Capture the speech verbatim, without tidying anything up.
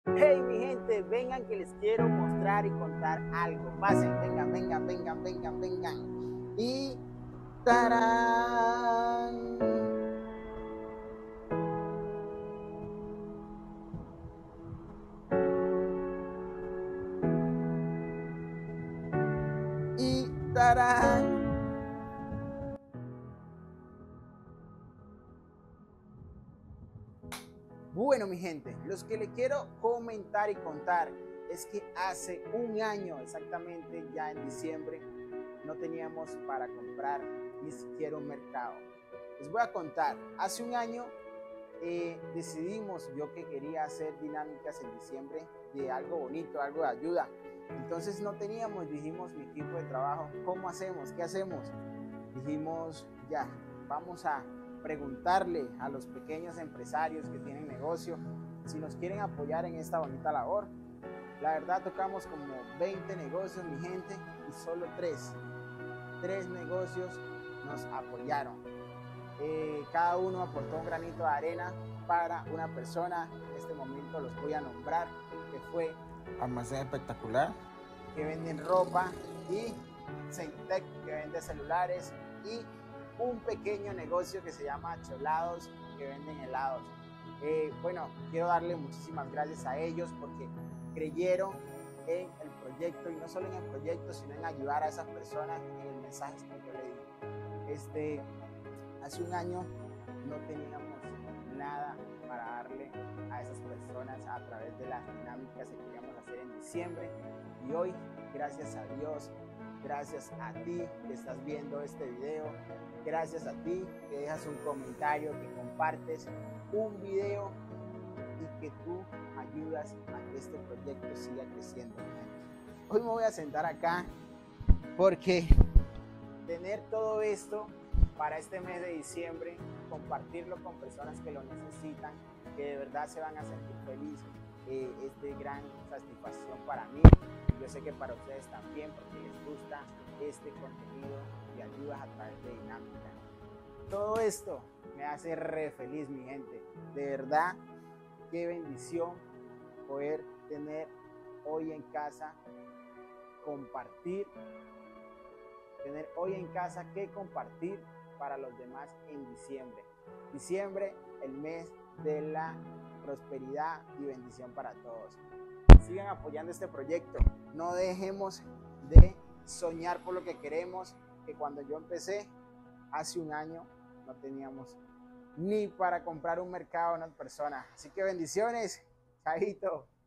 Hey mi gente, vengan que les quiero mostrar y contar algo. Pasen, vengan, vengan, vengan, vengan, vengan. Y tarán. Y tarán. Bueno, mi gente, los que le quiero comentar y contar es que hace un año exactamente, ya en diciembre, no teníamos para comprar ni siquiera un mercado. Les voy a contar, hace un año eh, decidimos yo que quería hacer dinámicas en diciembre de algo bonito, algo de ayuda. Entonces no teníamos, dijimos mi equipo de trabajo, ¿cómo hacemos? ¿Qué hacemos? Dijimos, ya, vamos a preguntarle a los pequeños empresarios que tienen negocio si nos quieren apoyar en esta bonita labor. La verdad tocamos como veinte negocios, mi gente, y solo tres, tres negocios nos apoyaron. Eh, cada uno aportó un granito de arena para una persona. En este momento los voy a nombrar, que fue Almacén Espectacular, que venden ropa, y Centec, que vende celulares, y un pequeño negocio que se llama Cholados, que venden helados. Eh, bueno, quiero darle muchísimas gracias a ellos porque creyeron en el proyecto, y no solo en el proyecto, sino en ayudar a esas personas en el mensaje que yo le di. Este, hace un año no teníamos nada para darle a esas personas a través de las dinámicas que queríamos hacer en diciembre, y hoy, gracias a Dios, gracias a ti que estás viendo este video, gracias a ti que dejas un comentario, que compartes un video y que tú ayudas a que este proyecto siga creciendo. Hoy me voy a sentar acá porque tener todo esto para este mes de diciembre, compartirlo con personas que lo necesitan, que de verdad se van a sentir felices, eh, es de gran satisfacción para mí. Yo sé que para ustedes también, porque les gusta este contenido y ayudas a través de dinámica. Todo esto me hace re feliz, mi gente. De verdad, qué bendición poder tener hoy en casa, compartir, tener hoy en casa que compartir para los demás en diciembre. Diciembre, el mes de la prosperidad y bendición para todos. Sigan apoyando este proyecto. No dejemos de soñar por lo que queremos, que cuando yo empecé hace un año no teníamos ni para comprar un mercado a unas personas. Así que bendiciones, chaito.